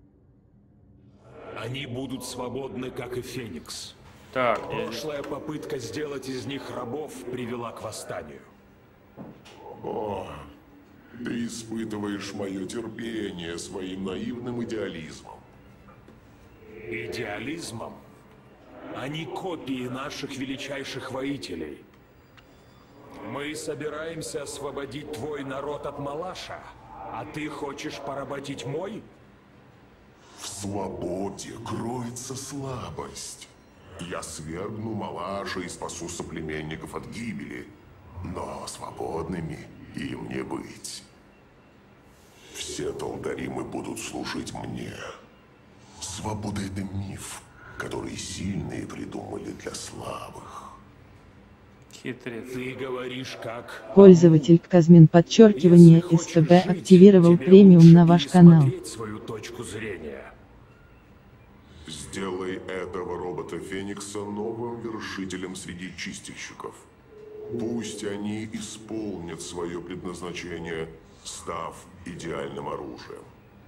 Они будут свободны, как и Феникс. Так. Прошлая попытка сделать из них рабов привела к восстанию. О, ты испытываешь мое терпение своим наивным идеализмом. Идеализмом? Они копии наших величайших воителей. Мы собираемся освободить твой народ от Малаша, а ты хочешь поработить мой? В свободе кроется слабость. Я свергну Малаша и спасу соплеменников от гибели, но свободными им не быть. Все талдаримы будут служить мне. Свобода — это миф, который сильные придумали для слабых. Хитрец. Ты говоришь как... Пользователь Казмин подчеркивание СТБ активировал премиум на ваш канал. Свою точку зрения. Сделай этого робота Феникса новым вершителем среди чистильщиков. Пусть они исполнят свое предназначение, став идеальным оружием.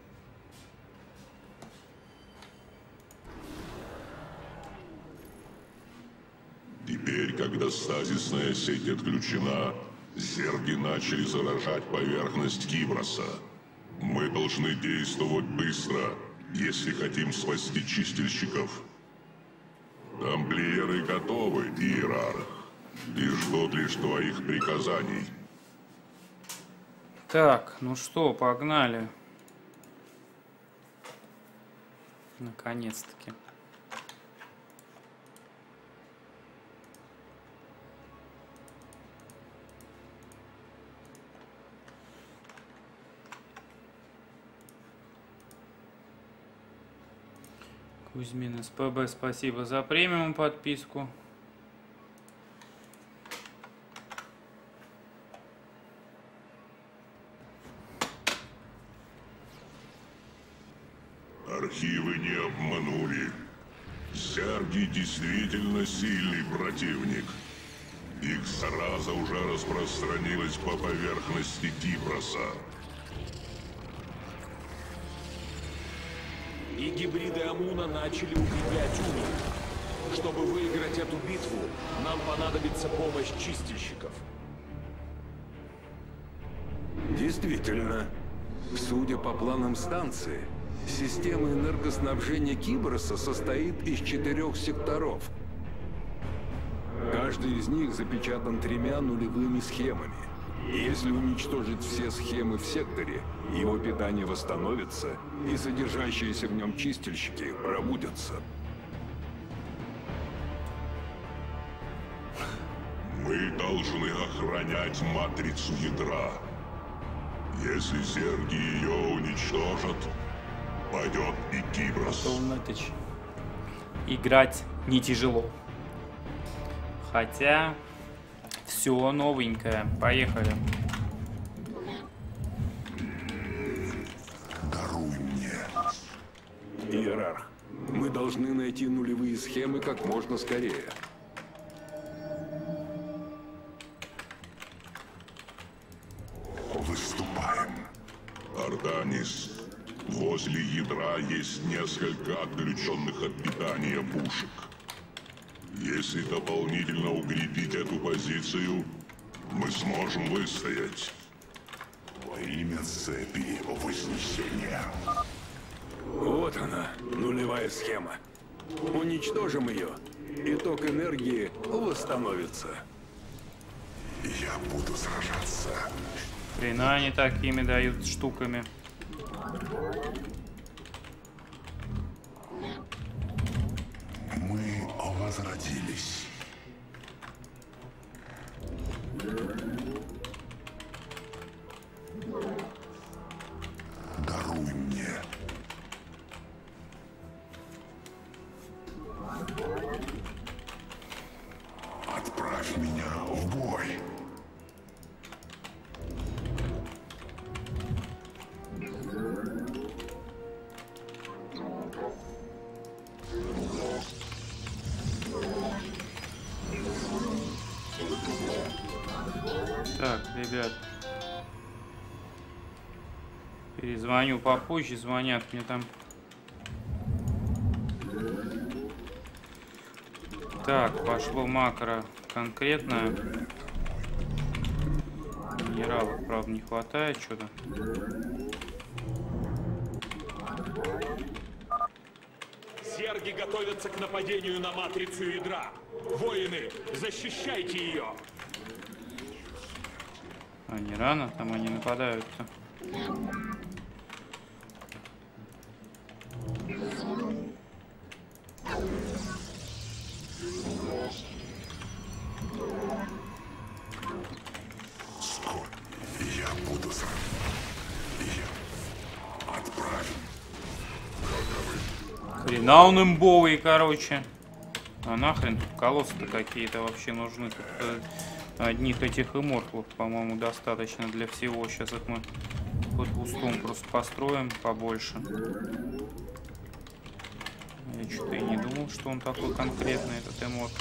Теперь, когда стазисная сеть отключена, зерги начали заражать поверхность Киброса. Мы должны действовать быстро, если хотим спасти чистильщиков. Тамплиеры готовы, Иерарх, и ждут лишь твоих приказаний. Так, ну что, погнали. Наконец-таки. Кузьмин СПБ, спасибо за премиум подписку. Архивы не обманули. Зерги действительно сильный противник. Их зараза уже распространилась по поверхности Киброса. И гибриды Амуна начали укреплять Уну. Чтобы выиграть эту битву, нам понадобится помощь чистильщиков. Действительно, судя по планам станции, система энергоснабжения Киброса состоит из четырех секторов. Каждый из них запечатан тремя нулевыми схемами. Если уничтожить все схемы в секторе, его питание восстановится, и содержащиеся в нем чистильщики пробудятся. Мы должны охранять матрицу ядра. Если зерги ее уничтожат, пойдет и Киброс. Солнатыч. Играть не тяжело. Хотя все новенькое. Поехали. Даруй мне. Иерарх, мы должны найти нулевые схемы как можно скорее. Выступаем. Арданис, возле ядра есть несколько отключенных от питания пушек. Если дополнительно укрепить эту позицию, мы сможем выстоять. Во имя цепи Вознесения. Вот она, нулевая схема. Уничтожим ее, и ток энергии восстановится. Я буду сражаться. Хрена они такими дают штуками. Мы возродились. Даруй мне. Отправь меня в бой. Так, ребят. Перезвоню попозже, звонят мне там. Так, пошло макро конкретно. Минералов, правда, не хватает что-то. Зерги готовятся к нападению на матрицу ядра. Воины, защищайте ее! А не рано, там они нападают-то. Я буду сражаться. Я отправлю. Хрена он имбовый, короче. А нахрен тут колоссы-то какие-то вообще нужны? Тут, э, одних этих иммортлов, по-моему, достаточно для всего. Сейчас их мы под густом просто построим побольше. Я что-то и не думал, что он такой конкретный, этот иммортл.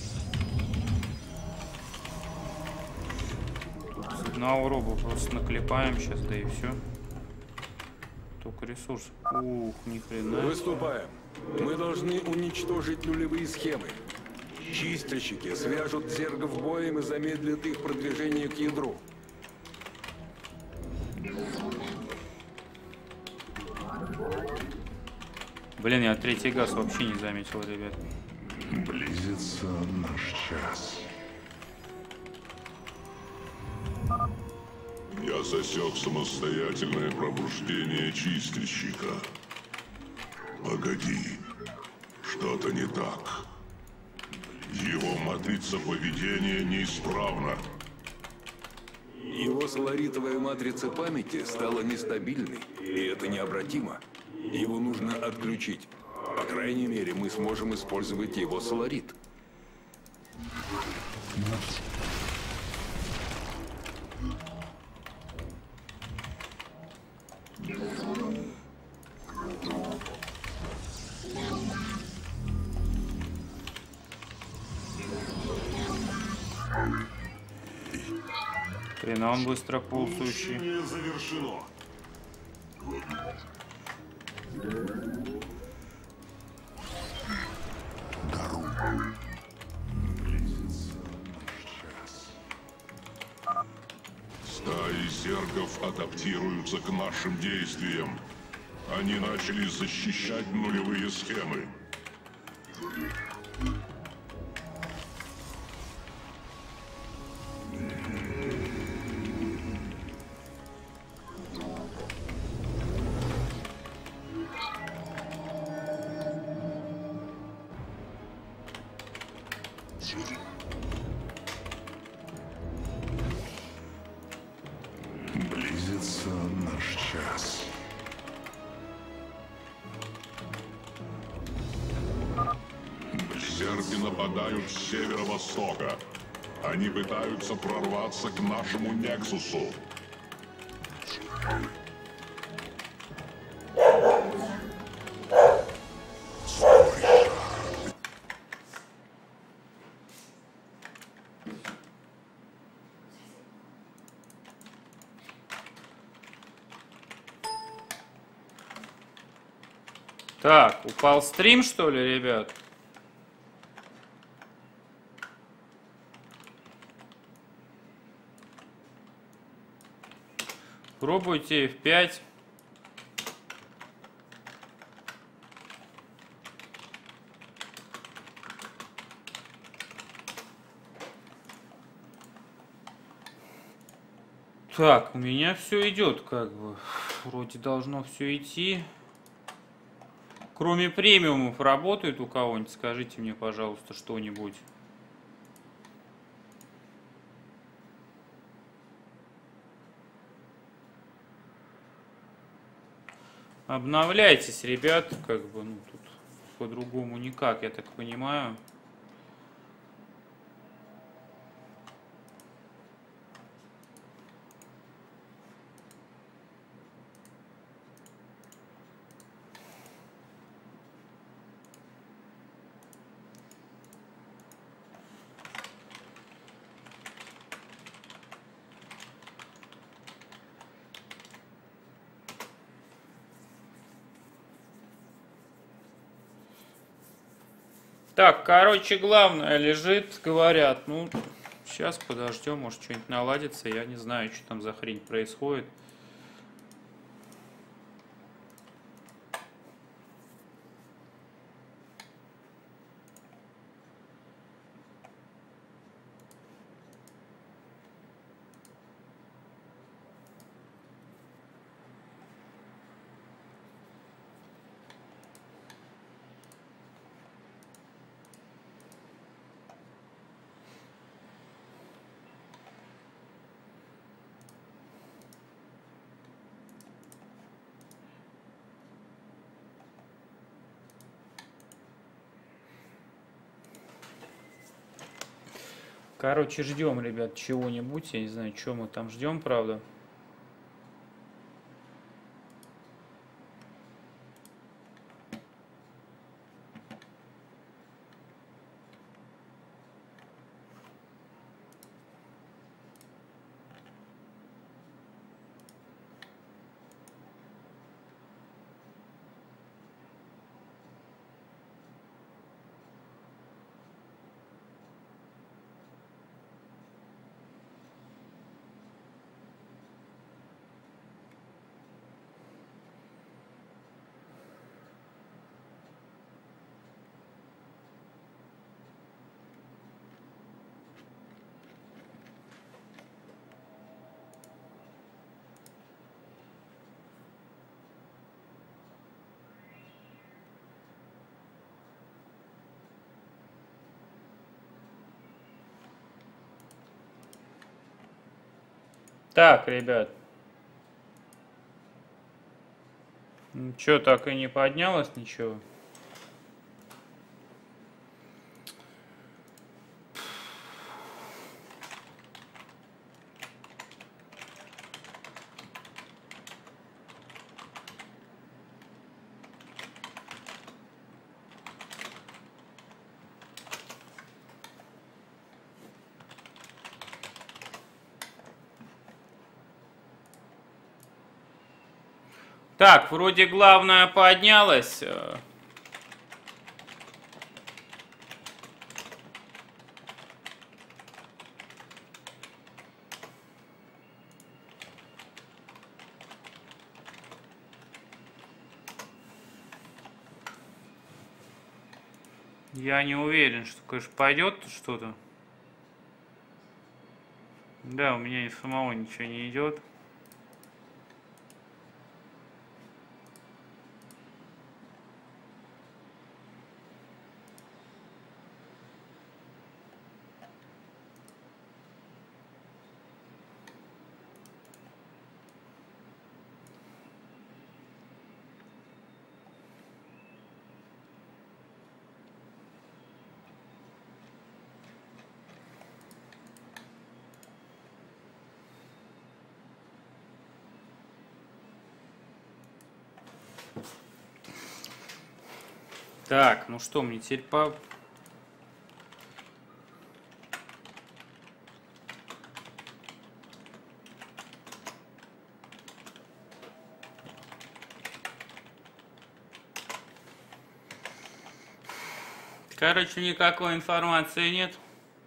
С одного роба просто наклепаем сейчас, да и все. Только ресурс. Ух, ни хрена. Выступаем. Мы должны уничтожить нулевые схемы. Чистильщики свяжут зергов боем и замедлят их продвижение к ядру. Блин, я третий газ вообще не заметил, ребят. Близится наш час. Я засек самостоятельное пробуждение чистильщика. Погоди, что-то не так. Его матрица поведения неисправна. Его соларитовая матрица памяти стала нестабильной, и это необратимо. Его нужно отключить. По крайней мере, мы сможем использовать его соларит. Хрена он быстро ползущий. Завершено. Стаи зергов адаптируются к нашим действиям. Они начали защищать нулевые схемы. Близится наш час. Зерги нападают с северо-востока. Они пытаются прорваться к нашему Нексусу. Так, упал стрим, что ли, ребят? Пробуйте эф пять. Так, у меня все идет, как бы. Вроде должно все идти. Кроме премиумов работает у кого-нибудь? Скажите мне, пожалуйста, что-нибудь. Обновляйтесь, ребят, как бы, ну, тут по-другому никак, я так понимаю. Так, короче, главное лежит, говорят, ну, сейчас подождем, может, что-нибудь наладится, я не знаю, что там за хрень происходит. Короче, ждем, ребят, чего-нибудь. Я не знаю, что мы там ждем, правда. Так, ребят. Чё, так и не поднялось ничего? Так, вроде главное поднялось. Я не уверен, что, конечно, пойдет что-то. Да, у меня и самого ничего не идет. Так, ну что, мне теперь по... Короче, никакой информации нет.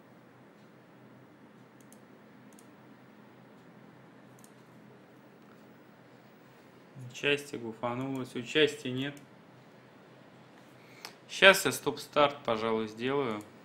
Участие гуфанулось, участия нет. Сейчас я стоп-старт, пожалуй, сделаю.